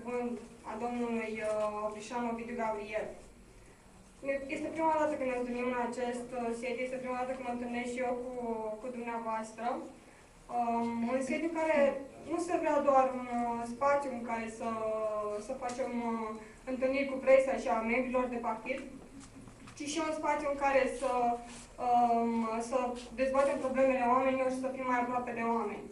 cuvânt a domnului Oprișan Ovidiu Gabriel. Este prima dată când ne întâlnim în acest sediu, este prima dată când mă întâlnesc și eu cu dumneavoastră. Un sediu care nu se vrea doar un spațiu în care să facem întâlniri cu presa și a membrilor de partid, ci și un spațiu în care să dezbatem problemele oamenilor și să fim mai aproape de oameni.